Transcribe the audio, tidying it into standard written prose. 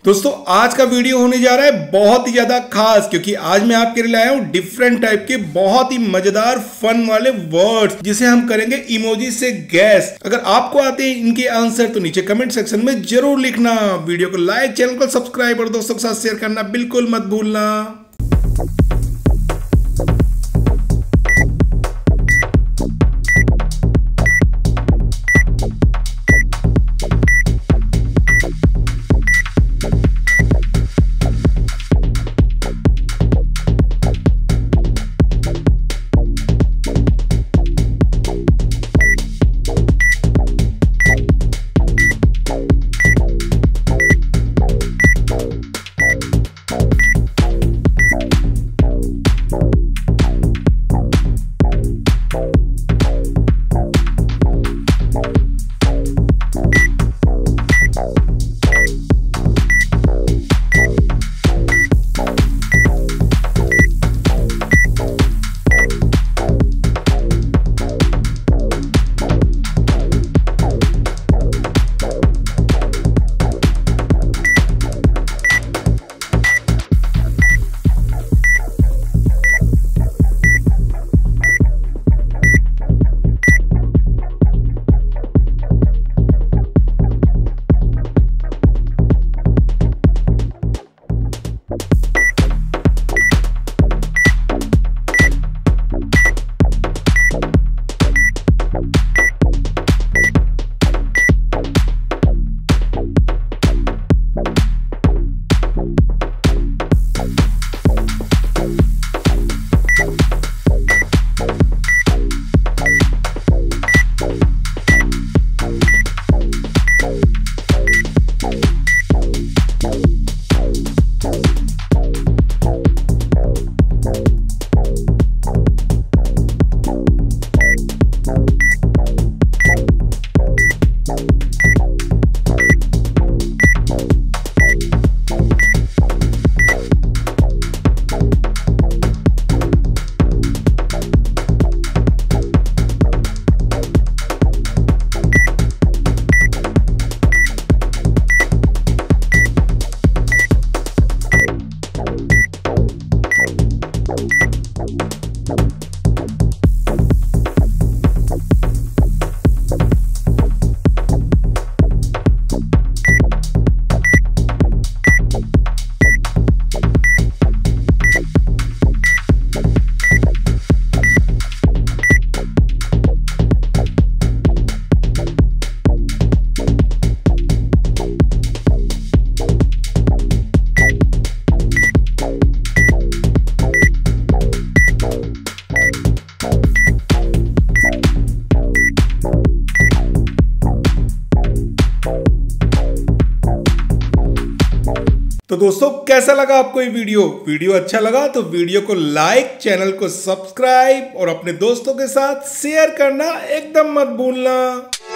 दोस्तों आज का वीडियो होने जा रहा है बहुत ही ज्यादा खास, क्योंकि आज मैं आपके लिए लाया हूं डिफरेंट टाइप के बहुत ही मजेदार फन वाले वर्ड्स जिसे हम करेंगे इमोजी से गैस। अगर आपको आते हैं इनके आंसर तो नीचे कमेंट सेक्शन में जरूर लिखना। वीडियो को लाइक, चैनल को सब्सक्राइब और दोस्तों के साथ शेयर करना बिल्कुल मत भूलना। तो दोस्तों कैसा लगा आपको ये वीडियो अच्छा लगा तो वीडियो को लाइक, चैनल को सब्सक्राइब और अपने दोस्तों के साथ शेयर करना एकदम मत भूलना।